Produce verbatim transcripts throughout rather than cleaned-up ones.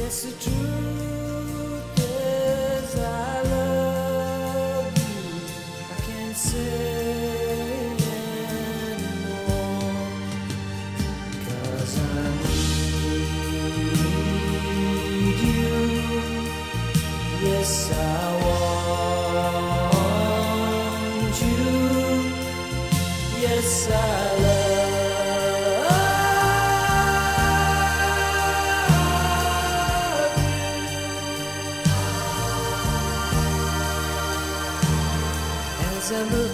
Guess the truth is I love you. I can't say anymore, 'cause I need you. Yes, I want you. Yes, I love as I look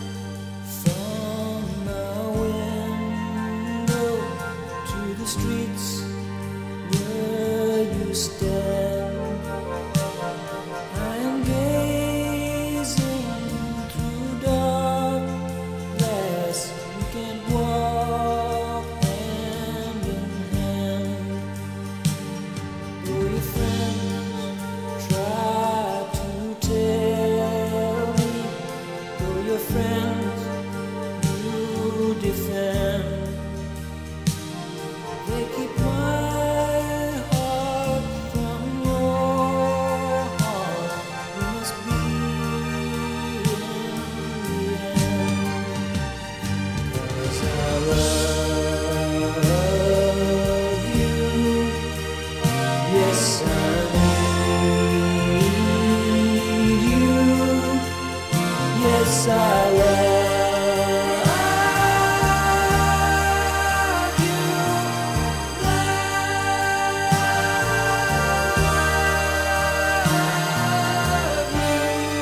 from my window to the streets where you stand. I am gazing through dark glass. We can't walk hand in hand. Though your friends try to tell me, though your friends you defend, they keep my heart from your heart. We must be in the end, 'cause I love you. Yes, I need you. Yes, I love you. Love you.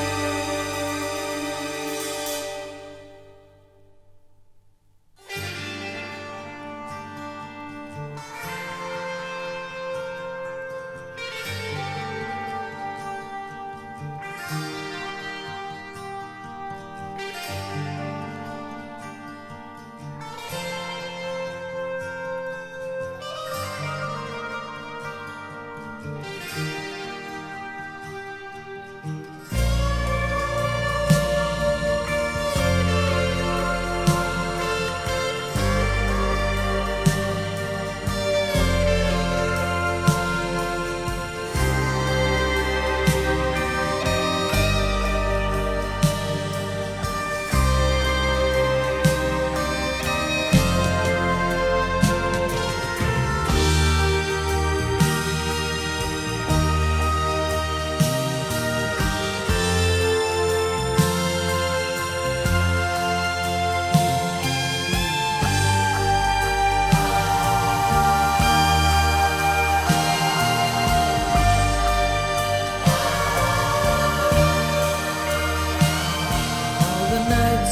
All the nights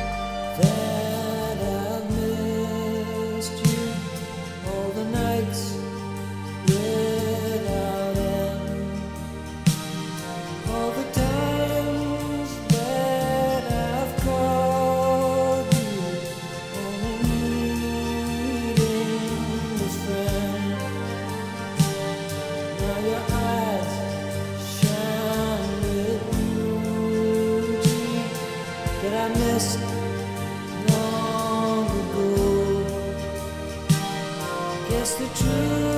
that I've missed you, all the nights without end, all the times that I've called you, only needing a friend. Now your eyes shine with beauty that I missed long ago. Guess the truth